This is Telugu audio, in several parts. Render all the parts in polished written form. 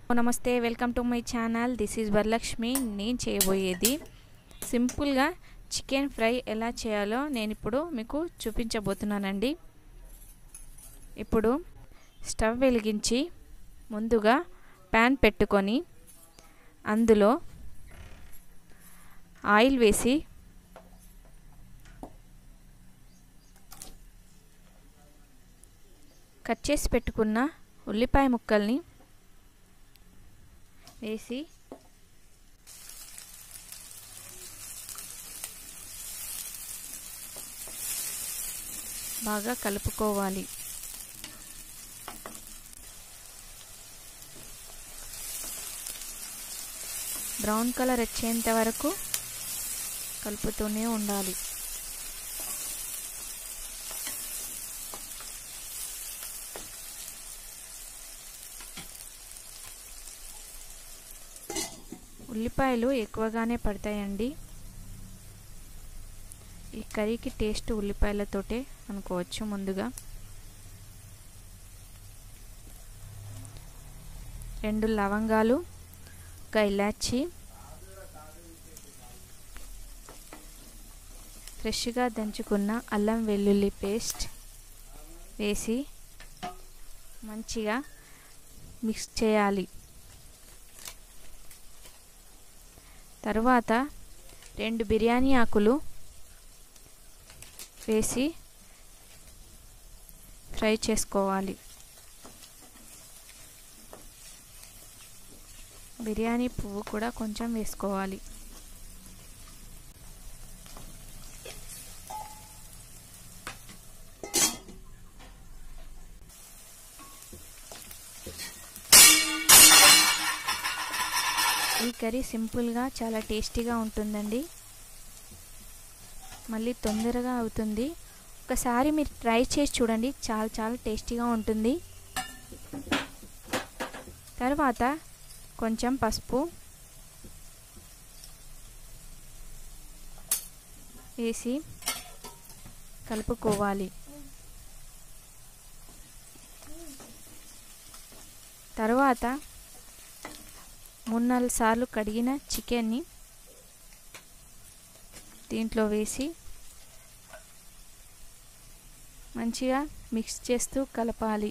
నమస్తే, welcome to my channel. This is Varalakshmi. నేను చేయబోయేది సింపుల్గా చికెన్ ఫ్రై ఎలా చేయాలో నేను ఇప్పుడు మీకు చూపించబోతున్నానండి. ఇప్పుడు స్టవ్ వెలిగించి ముందుగా ప్యాన్ పెట్టుకొని అందులో ఆయిల్ వేసి కట్ చేసి పెట్టుకున్న ఉల్లిపాయ ముక్కల్ని వేసి బాగా కలుపుకోవాలి. బ్రౌన్ కలర్ వచ్చేంత వరకు కలుపుతూనే ఉండాలి. ఉల్లిపాయలు ఎక్కువగానే పడతాయండి. ఈ కర్రీకి టేస్ట్ ఉల్లిపాయలతోటే అనుకోవచ్చు. ముందుగా 2 లవంగాలు, 1 ఇలాచి, ఫ్రెష్గా దంచుకున్న అల్లం వెల్లుల్లి పేస్ట్ వేసి మంచిగా మిక్స్ చేయాలి. తరువాత 2 బిర్యానీ ఆకులు వేసి ఫ్రై చేసుకోవాలి. బిర్యానీ పువ్వు కూడా కొంచెం వేసుకోవాలి. ఈ కర్రీ సింపుల్గా చాలా టేస్టీగా ఉంటుందండి. మళ్ళీ తొందరగా అవుతుంది. ఒకసారి మీరు ట్రై చేసి చూడండి, చాలా టేస్టీగా ఉంటుంది. తర్వాత కొంచెం పసుపు వేసి కలుపుకోవాలి. తర్వాత 3-4 సార్లు కడిగిన చికెన్ని దీంట్లో వేసి మంచిగా మిక్స్ చేస్తూ కలపాలి.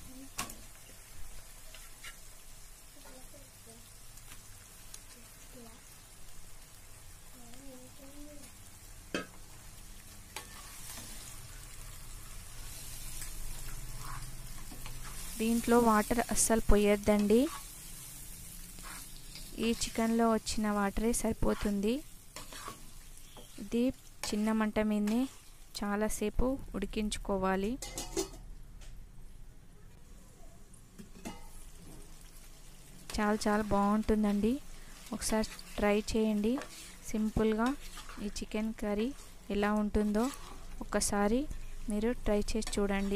దీంట్లో వాటర్ అస్సలు పోయొద్దండి. ఈ చికెన్లో వచ్చిన వాటరే సరిపోతుంది. ఇది చిన్న మంట మీదనే చాలాసేపు ఉడికించుకోవాలి. చాలా బాగుంటుందండి. ఒకసారి ట్రై చేయండి. సింపుల్గా ఈ చికెన్ కర్రీ ఎలా ఉంటుందో ఒకసారి మీరు ట్రై చేసి చూడండి.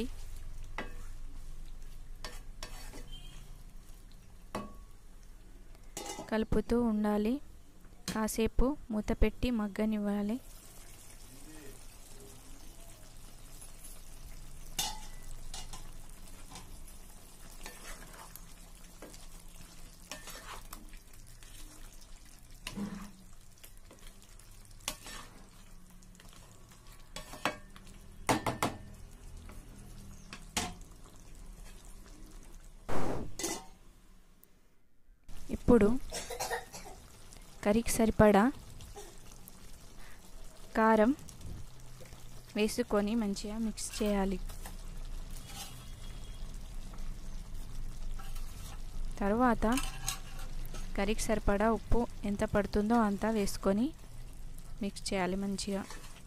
కలుపుతూ ఉండాలి. కాసేపు మూత పెట్టి మగ్గనివ్వాలి. ఇప్పుడు కర్రీకి సరిపడా కారం వేసుకొని మంచిగా మిక్స్ చేయాలి. తర్వాత కర్రీకి సరిపడా ఉప్పు ఎంత పడుతుందో అంత వేసుకొని మిక్స్ చేయాలి మంచిగా.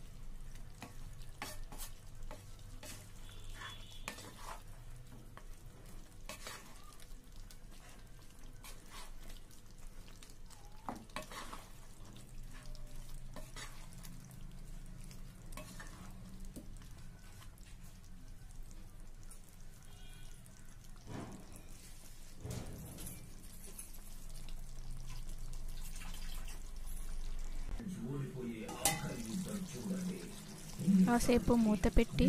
కాసేపు మూత పెట్టి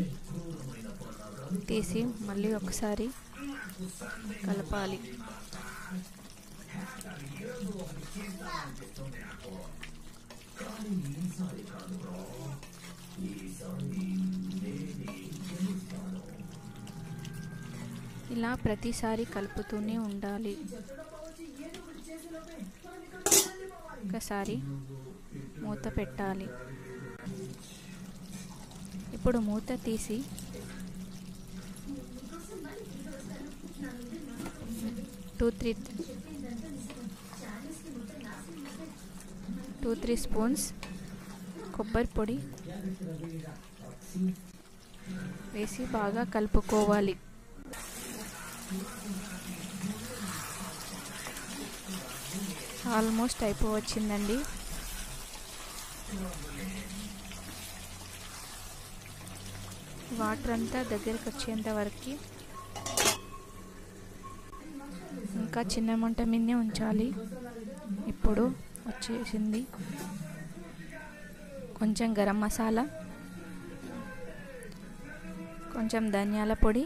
తీసి మళ్ళీ ఒకసారి కలపాలి. ఇలా ప్రతిసారి కలుపుతూనే ఉండాలి. ఒకసారి మూత పెట్టాలి. ఇప్పుడు మూత తీసి 2-3 స్పూన్స్ కొబ్బరి పొడి వేసి బాగా కలుపుకోవాలి. ఆల్మోస్ట్ అయిపోవచ్చిందండి. వాటర్ అంతా దగ్గరికి వచ్చేంత వరకు ఇంకా చిన్న మంట మీదనే ఉంచాలి. ఇప్పుడు వచ్చేసింది. కొంచెం గరం మసాలా, కొంచెం ధనియాల పొడి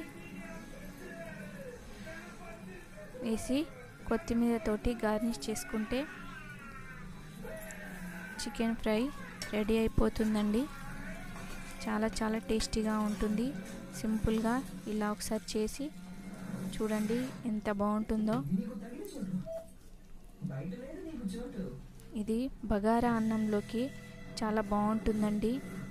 వేసి కొత్తిమీర తోటి గార్నిష్ చేసుకుంటే చికెన్ ఫ్రై రెడీ అయిపోతుందండి. చాలా చాలా టేస్టీగా ఉంటుంది. సింపుల్గా ఇలా ఒకసారి చేసి చూడండి ఎంత బాగుంటుందో. ఇది బగారా అన్నంలోకి చాలా బాగుంటుందండి.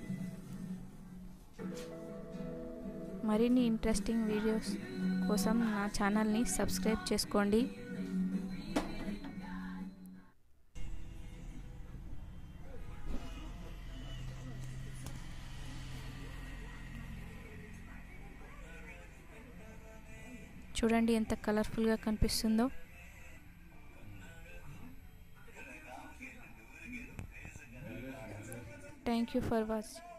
మరిన్ని ఇంట్రెస్టింగ్ వీడియోస్ కోసం నా ఛానల్ని సబ్స్క్రైబ్ చేసుకోండి. చూడండి ఎంత కలర్ఫుల్గా కనిపిస్తుందో. Thank you for watching.